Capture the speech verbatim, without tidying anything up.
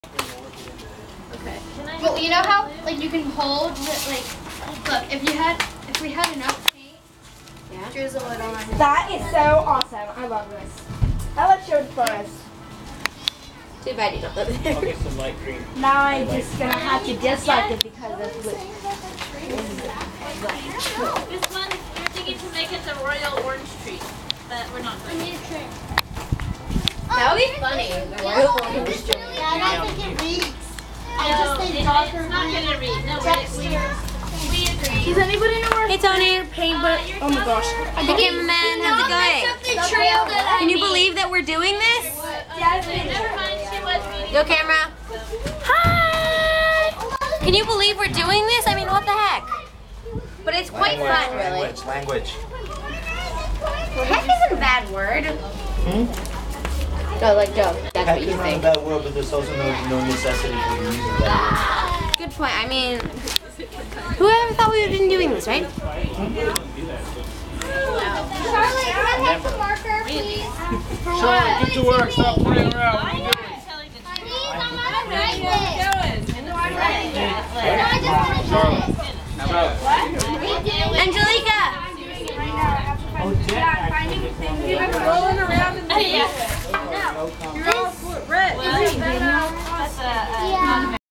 Okay. Well, you know how like you can hold the, like look if you had if we had enough paint, Yeah. drizzle it on. That is so awesome. I love this. I love showing photos. Too bad you don't live there. I'll get some light green. Now I'm just gonna have to dislike it because of blue. This one, we're thinking to make it the royal orange tree, but we're not going to. That would be funny. The royal orange tree. Yeah, I don't think it reads. I No, just it, think it's darker not going to read. No, we, we, we agree. Does anybody know where Hey Tony. paint? But oh my gosh. Hey cameraman, how's it going? Can you believe that we're doing this? Never mind, she was reading. Go camera. Hi! Can you believe we're doing this? I mean, what the heck? But it's quite fun, really. Language, language. Heck is a bad word. Hmm? No, like Joe. That's Heck what is you not a think. bad word, but there's also no, no necessity for you using that Good point. I mean, whoever thought we would have been doing this, right? Charlie, can I have the marker, please? For Charlie, get to work. Stop playing around. I am telling the truth. Please, I'm not writing this. I know I'm writing No, I just want to try it. Angelica! Oh, Jack. rolling around in the Yeah. You're all red. Well, that's a, a Yeah.